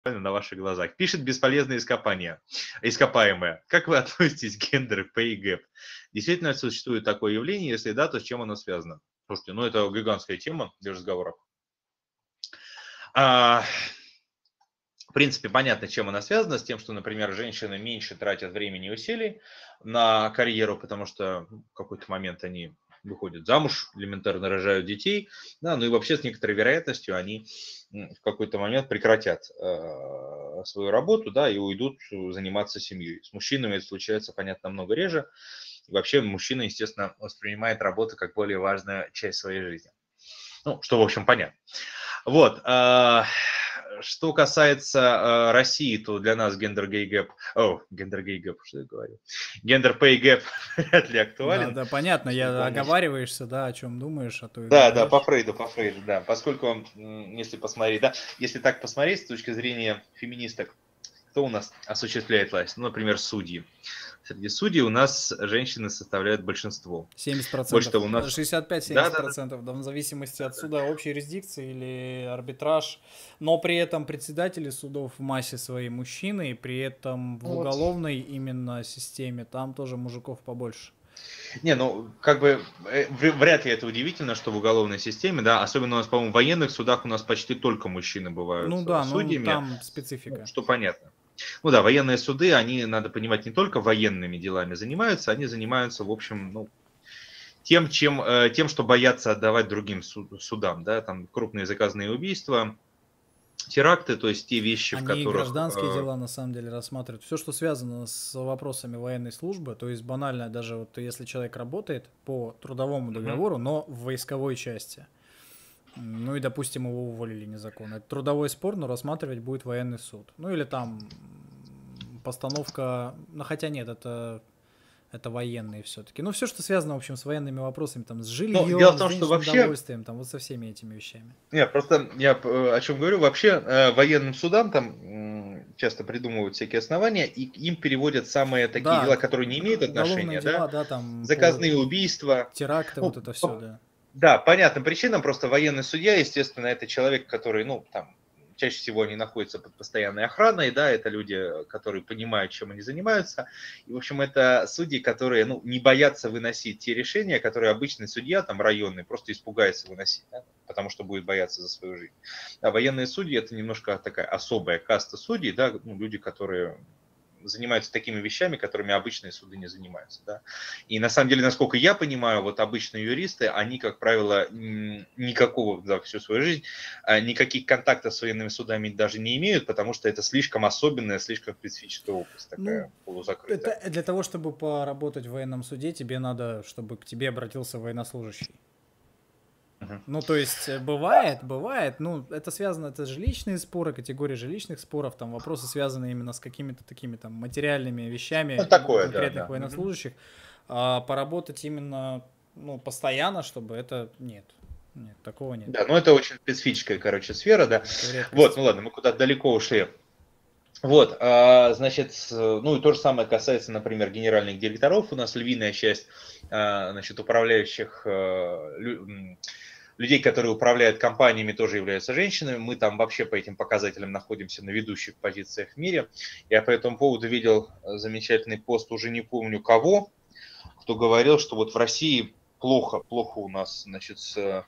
на ваших глазах. Пишет бесполезные ископаемые. Как вы относитесь к gender pay gap? Действительно существует такое явление? Если да, то с чем оно связано? Слушайте, ну это гигантская тема для разговоров. В принципе, понятно, чем она связана, с тем, что, например, женщины меньше тратят времени и усилий на карьеру, потому что в какой-то момент они выходят замуж, элементарно рожают детей, да, ну и вообще с некоторой вероятностью они в какой-то момент прекратят свою работу, да, и уйдут заниматься семьей. С мужчинами это случается, понятно, намного реже. И вообще мужчина, естественно, воспринимает работу как более важную часть своей жизни. Ну, что, в общем, понятно. Вот. Что касается России, то для нас гендер гей гэп, что я говорю, гендер пей гэп вряд ли актуален. Да, понятно, я оговариваешься, да, о чем думаешь, а то и Да, говоришь. по Фрейду, да, поскольку, если посмотреть, да, если так посмотреть с точки зрения феминисток, кто у нас осуществляет власть? Ну, например, судьи. Среди судей у нас женщины составляют большинство. 70%. Больше того, у нас... 65-70%, да, в зависимости от суда общей юрисдикции или арбитраж. Но при этом председатели судов в массе своей мужчины, и при этом в уголовной именно системе там тоже мужиков побольше. Не, ну, как бы, вряд ли это удивительно, что в уголовной системе, да, особенно у нас, по-моему, в военных судах у нас почти только мужчины бывают ну да, судьями. Ну там специфика. Что понятно. Ну да, военные суды, они, надо понимать, не только военными делами занимаются, они занимаются, в общем, ну, тем, что боятся отдавать другим судам, да, там крупные заказные убийства, теракты, то есть те вещи, они в которых... гражданские дела на самом деле рассматривают. Все, что связано с вопросами военной службы, то есть банально даже вот если человек работает по трудовому договору, но в войсковой части, ну и, допустим, его уволили незаконно. Это трудовой спор, но рассматривать будет военный суд. Ну или там постановка... Ну хотя нет, это военные все-таки. Ну все, что связано, в общем, с военными вопросами, там, с жильем, дело в том, с что денежным вообще... удовольствием, там, вот со всеми этими вещами. Нет, просто я о чем говорю, вообще военным судам там часто придумывают всякие основания, и им переводят самые такие дела, которые не имеют отношения, дела, да, там, заказные убийства. Теракты, вот это все, да. Да, понятным причинам, просто военный судья, естественно, это человек, который, ну, там, чаще всего они находятся под постоянной охраной, да, это люди, которые понимают, чем они занимаются, и, в общем, это судьи, которые, ну, не боятся выносить те решения, которые обычный судья, там, районный, просто испугается выносить, да, потому что будет бояться за свою жизнь. А военные судьи – это немножко такая особая каста судей, да, ну, люди, которые занимаются такими вещами, которыми обычные суды не занимаются. Да? И на самом деле, насколько я понимаю, вот обычные юристы, они, как правило, никакого, да, всю свою жизнь, никаких контактов с военными судами даже не имеют, потому что это слишком особенная, слишком специфическая область, такая полузакрытая. Это для того, чтобы поработать в военном суде, тебе надо, чтобы к тебе обратился военнослужащий. Ну, то есть, бывает, ну, это связано, это жилищные споры, категория жилищных споров, там вопросы связаны именно с какими-то такими там материальными вещами конкретных военнослужащих. А поработать именно, ну, постоянно, чтобы это нет, такого нет. Да, ну это очень специфическая, короче, сфера, да. Вот, ну ладно, мы куда-то далеко ушли. Вот, значит, ну и то же самое касается, например, генеральных директоров. У нас львиная часть, значит, управляющих людей, которые управляют компаниями, тоже являются женщинами. Мы там вообще по этим показателям находимся на ведущих позициях в мире. Я по этому поводу видел замечательный пост, уже не помню кого, кто говорил, что вот в России плохо у нас, значит, с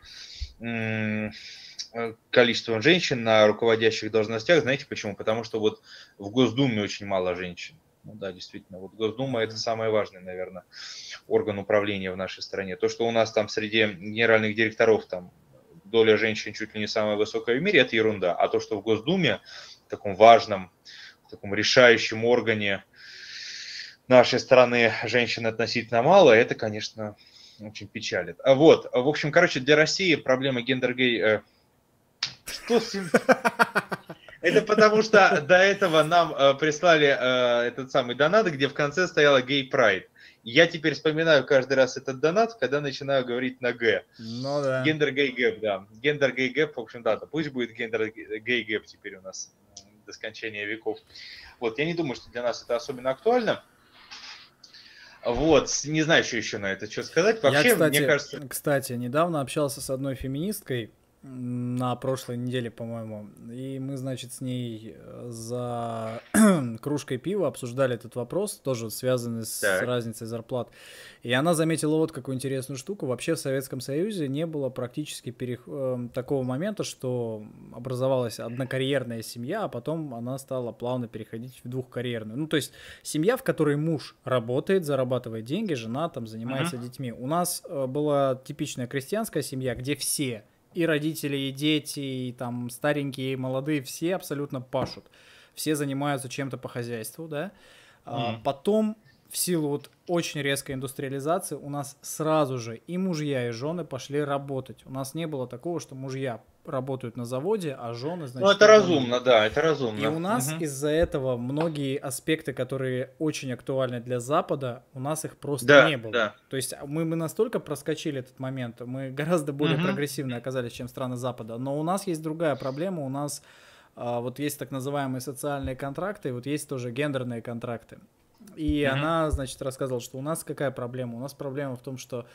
количеством женщин на руководящих должностях. Знаете почему? Потому что вот в Госдуме очень мало женщин. Ну да, действительно, вот Госдума это самый важный, наверное, орган управления в нашей стране. То, что у нас там среди генеральных директоров там доля женщин чуть ли не самая высокая в мире, это ерунда. А то, что в Госдуме, в таком важном, в таком решающем органе нашей страны женщин относительно мало, это, конечно, очень печалит. Вот, в общем, короче, для России проблема гендер-гей... Что с ним? Это потому что до этого нам прислали этот самый донат, где в конце стояло гей прайд. Я теперь вспоминаю каждый раз этот донат, когда начинаю говорить на Г. Ну да. Гендер гей гэп, да. Гендер гей гэп, в общем, да, пусть будет гендер гей гэп теперь у нас до скончания веков. Вот, я не думаю, что для нас это особенно актуально. Вот, не знаю, что еще на это что сказать. Вообще, Я, мне кажется... Кстати, недавно общался с одной феминисткой, на прошлой неделе, по-моему. И мы, значит, с ней за кружкой пива обсуждали этот вопрос, тоже связанный с Так. разницей зарплат. И она заметила вот какую интересную штуку. Вообще в Советском Союзе не было практически такого момента, что образовалась однокарьерная семья, а потом она стала плавно переходить в двухкарьерную. Ну, то есть семья, в которой муж работает, зарабатывает деньги, жена там занимается детьми. У нас была типичная крестьянская семья, где все, и родители, и дети, и там старенькие, и молодые, все абсолютно пашут. Все занимаются чем-то по хозяйству, да. Потом, в силу вот очень резкой индустриализации, у нас сразу же и мужья, и жены пошли работать. У нас не было такого, что мужья работают на заводе, а жены, значит... Ну, это разумно, да, это разумно. И у нас из-за этого многие аспекты, которые очень актуальны для Запада, у нас их просто не было. Да. То есть мы настолько проскочили этот момент, мы гораздо более прогрессивны оказались, чем страны Запада. Но у нас есть другая проблема, у нас вот есть так называемые социальные контракты, и вот есть тоже гендерные контракты. И она, значит, рассказывала, что у нас какая проблема? У нас проблема в том, что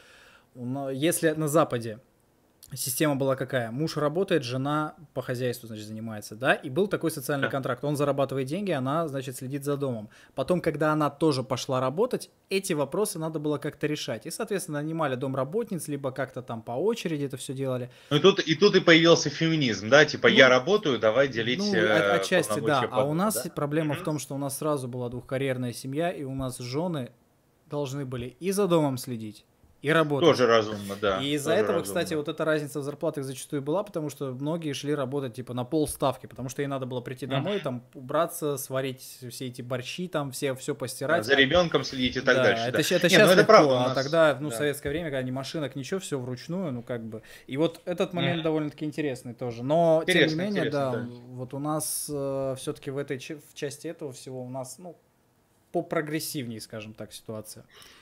если на Западе система была какая? Муж работает, жена по хозяйству, значит, занимается, да? И был такой социальный контракт. Он зарабатывает деньги, она, значит, следит за домом. Потом, когда она тоже пошла работать, эти вопросы надо было как-то решать. И, соответственно, нанимали домработниц, либо как-то там по очереди это все делали. Ну и тут и появился феминизм, да? Типа, я работаю, давай делить отчасти, да. А у нас да? проблема в том, что у нас сразу была двухкарьерная семья, и у нас жены должны были и за домом следить, и работать. Тоже разумно, да. И из-за этого, кстати, вот эта разница в зарплатах зачастую была, потому что многие шли работать типа на полставки, потому что ей надо было прийти домой, там убраться, сварить все эти борщи, там все постирать. За ребенком следить и так дальше. Это сейчас легко, правда, а тогда, в советское время, когда ни машинок, ничего, все вручную, ну как бы. И вот этот момент довольно-таки интересный тоже. Но, тем не менее, да, вот у нас все-таки в этой в части этого всего у нас, ну, попрогрессивнее, скажем так, ситуация.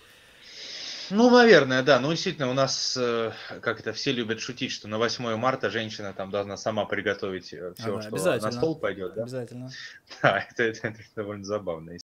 Ну, наверное, да. Ну, действительно, у нас, как это, все любят шутить, что на 8 марта женщина там должна сама приготовить все, что на стол пойдет. Да? Обязательно. Да, это довольно забавно.